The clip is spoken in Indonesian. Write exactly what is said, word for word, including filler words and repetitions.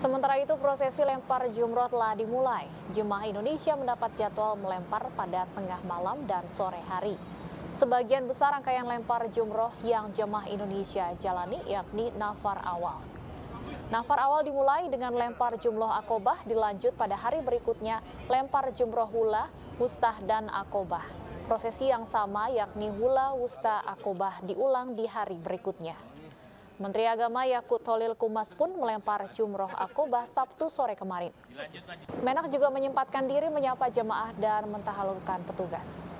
Sementara itu, prosesi lempar jumroh telah dimulai. Jemaah Indonesia mendapat jadwal melempar pada tengah malam dan sore hari. Sebagian besar rangkaian lempar jumroh yang jemaah Indonesia jalani yakni nafar awal. Nafar awal dimulai dengan lempar jumroh akobah, dilanjut pada hari berikutnya lempar jumroh hula, wustah, dan akobah. Prosesi yang sama yakni hula, wustah, akobah diulang di hari berikutnya. Menteri Agama Yakut Holil Kumas pun melempar jumroh akobah Sabtu sore kemarin. Menak juga menyempatkan diri menyapa jemaah dan mentahalulkan petugas.